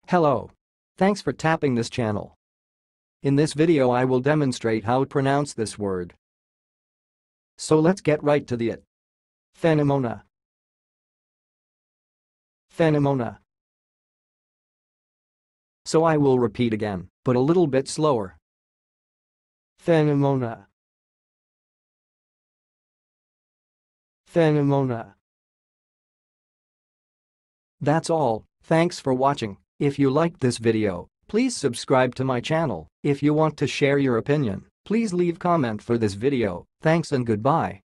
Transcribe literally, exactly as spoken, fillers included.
Hello. Thanks for tapping this channel. In this video I will demonstrate how to pronounce this word. So let's get right to the it. Phenemona. Phenemona. So I will repeat again, but a little bit slower. Phenemona. Phenemona. That's all. Thanks for watching. If you liked this video, please subscribe to my channel. If you want to share your opinion, please leave comment for this video. Thanks and goodbye.